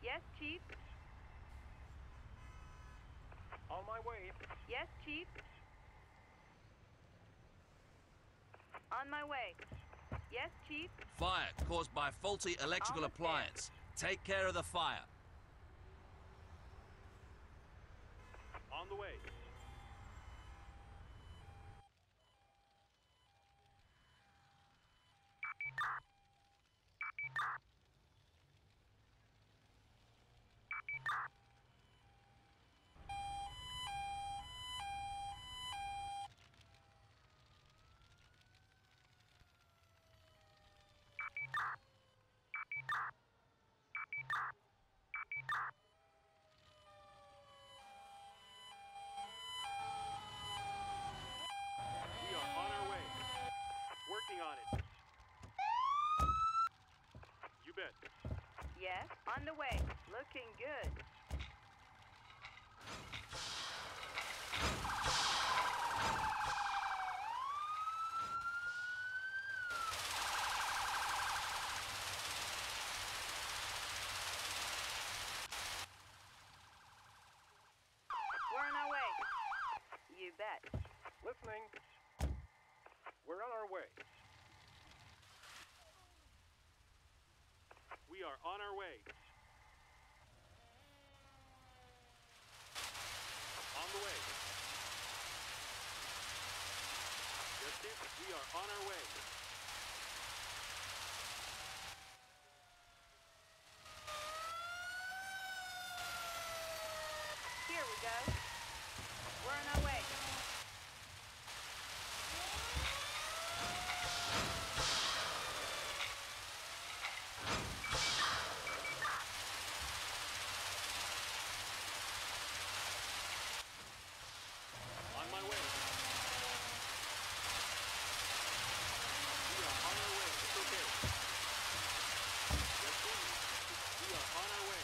Yes, Chief. On my way. Yes, Chief. On my way. Yes, Chief. Fire caused by faulty electrical Almost there. appliance. Take care of the fire. On the way. We are on our way. Working on it. You bet. Yes, on the way. Looking good. We're on our way. You bet. Listening. We're on our way. We are on our way. On the way. Yes, Chief. We are on our way. Here we go. We're on our way. On my way. We are on our way. It's okay. Yes, Chief. We are on our way.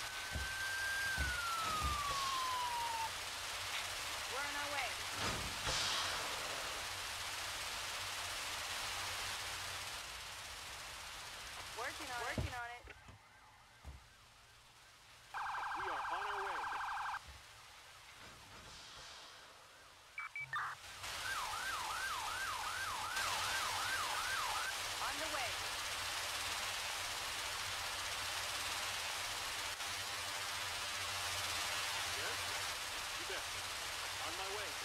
We're on our way. Working on it. We are on our way. On the way. Yes? You bet. On my way.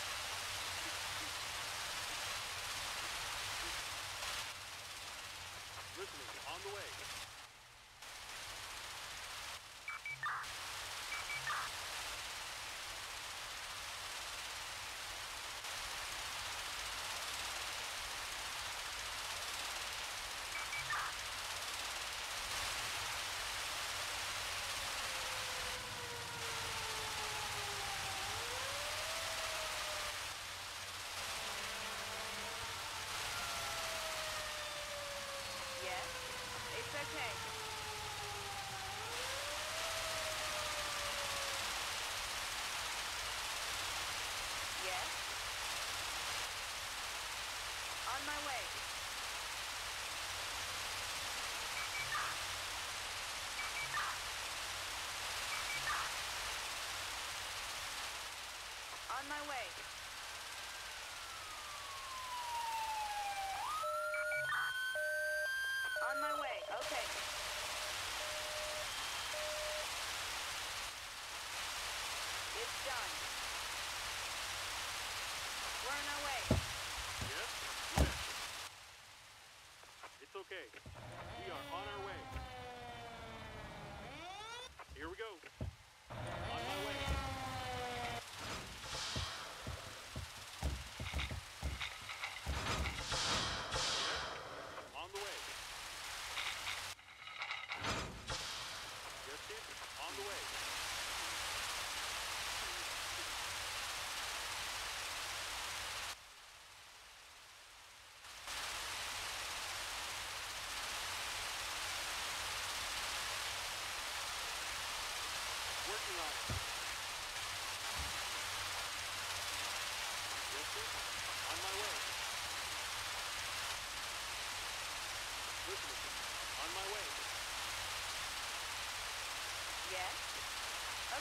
Listening. On the way. Yes. It's okay. Yes. On my way. On my way. On my way. Okay. It's done. We're on our way. Yes? You bet. It's okay. We are on our way. Here we go. On my way. Yes? On the way. Yes, Chief. On the way.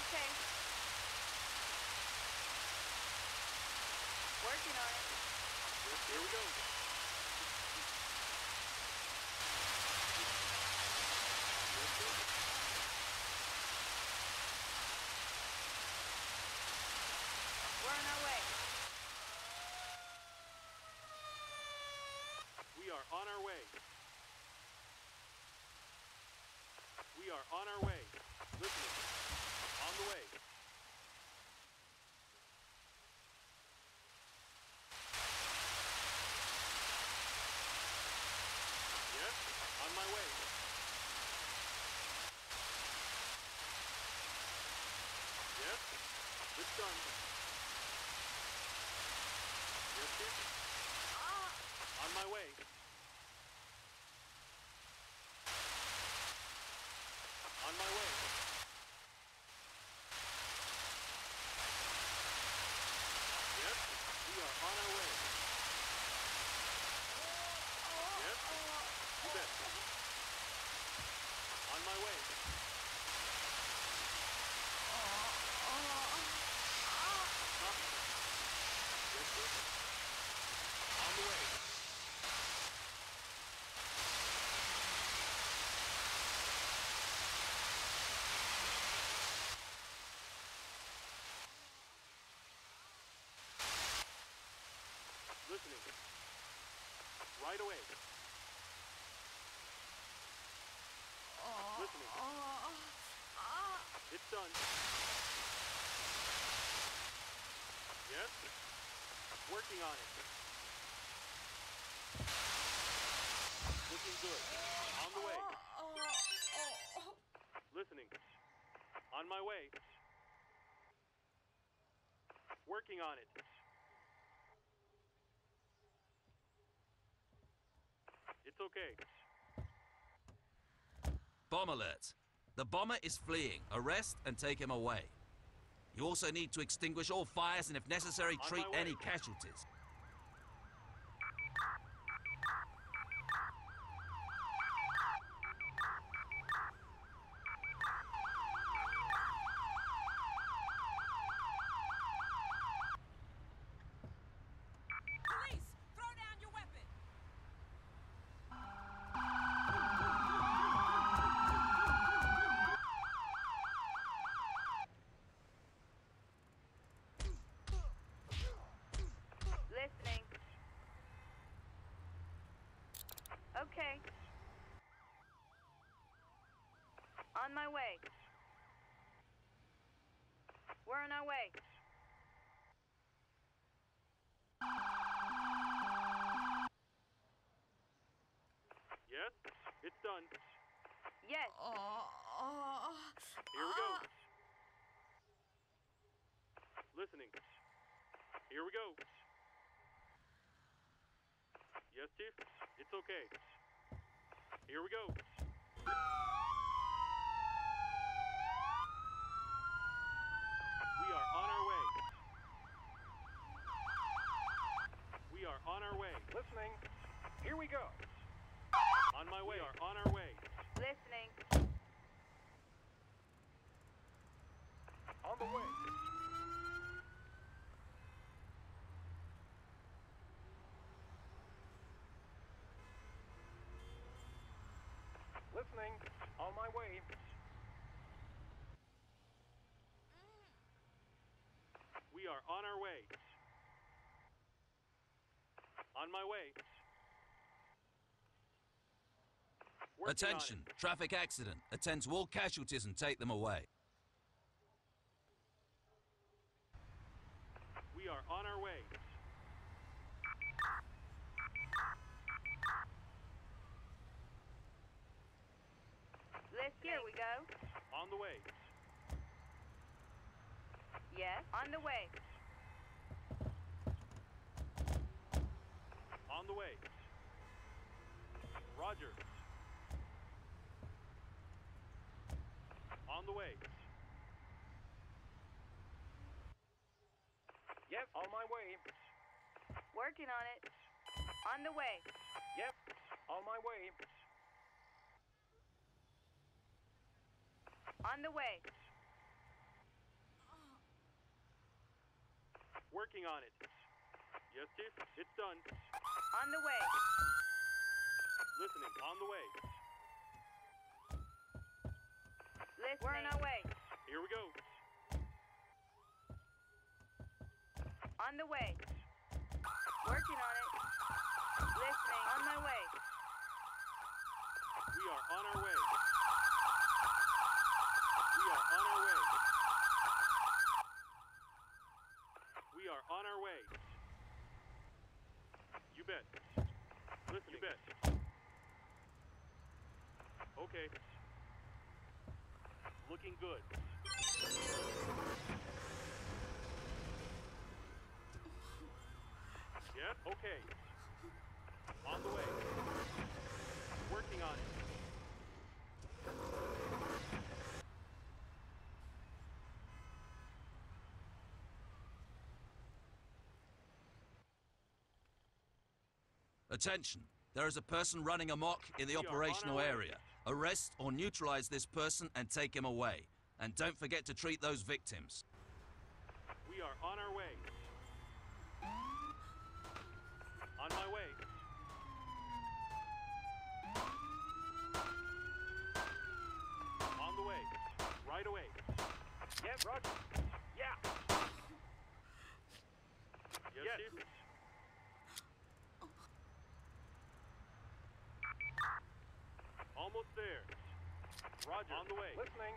Okay. Working on it. Yes, here we go. Yes, sir. We're on our way. We are on our way. We are on our way. Listening. On the way. Yes, on my way. Yes, it's done. Yes, sir. On my way. On my way. Yes, we are on our way. Yes, you bet. On my way. Copy. Yes, sir. On the way. Listening. Right away. Listening. It's done. Yes. Working on it. Looking good. On the way. Listening. On my way. Working on it. It's okay. Bomb alert. The bomber is fleeing. Arrest and take him away. You also need to extinguish all fires and, if necessary, On treat my way. any casualties. Police, throw down your weapon. Listening. Okay. On my way. We're on our way. Yes, it's done. Yes. Here we go. Listening. Here we go. Yes, Chief. It's okay. Here we go. We are on our way. We are on our way. Listening. Here we go. On my way. We are on our way. Listening. On the way. Listening. On my way. We are on our way. On my way. Working on Attention. Traffic accident. Attend to all casualties and take them away. it. We are on our way. Here we go. On the way. Yes. On the way. On the way. Roger. On the way. Yep, on my way. Working on it. On the way. Yep, on my way. On the way. Working on it. Yes, Chief. It's done. On the way. Listening. On the way. Listening. We're on our way. Here we go. On the way. Working on it. Listening. On my way. We are on our way. We are on our way. We are on our way. You bet. Listen, you bet. Okay. Looking good. Yep, okay. On the way. Working on it. Attention. There is a person running amok in the We are on operational our way. area. Arrest or neutralize this person and take him away. And don't forget to treat those victims. We are on our way. On my way. On the way. Right away. Yep, roger. Yeah. Yes, Chief. Almost there. Roger. On the way. Listening.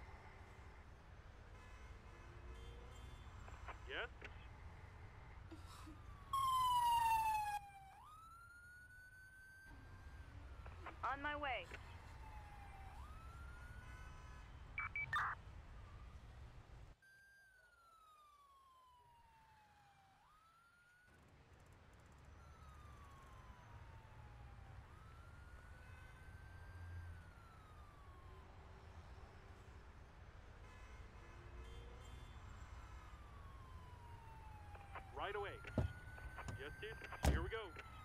Yes? On my way. Right away. Yes, Chief. Here we go.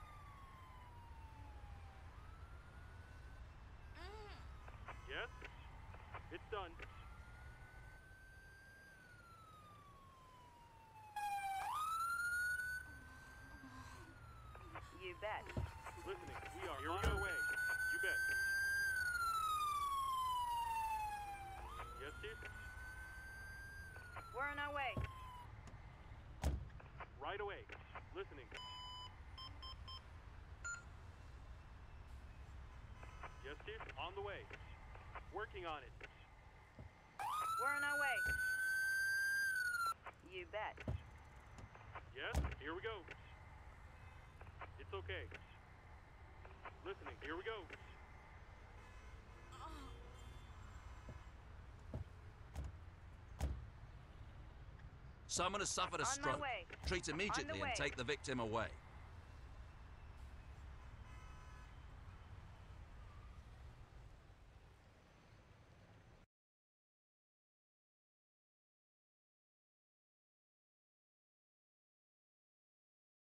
Yes? It's done. You bet. Listening. We are on our way. You bet. Yes, Chief? We're on our way. Right away. Listening. Yes, Chief. On the way. Working on it. We're on our way. You bet. Yes? Here we go. It's okay. Listening. Here we go. Someone has suffered a On my stroke. way. Treat immediately way. and take the victim away.